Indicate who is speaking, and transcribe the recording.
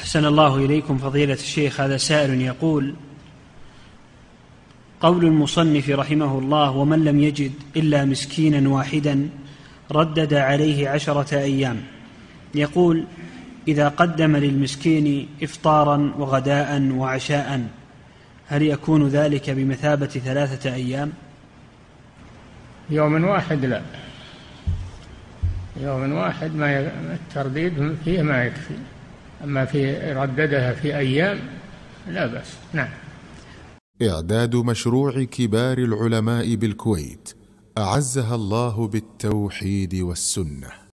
Speaker 1: أحسن الله إليكم فضيلة الشيخ. هذا سائل يقول: قول المصنف رحمه الله: ومن لم يجد إلا مسكينا واحدا ردد عليه 10 أيام. يقول: إذا قدم للمسكين إفطارا وغداء وعشاء هل يكون ذلك بمثابة 3 أيام؟
Speaker 2: يوم واحد لا، يوم واحد الترديد فيه ما يكفي، أما في رددها في أيام لا بأس. نعم.
Speaker 3: إعداد مشروع كبار العلماء بالكويت أعزها الله بالتوحيد والسنة.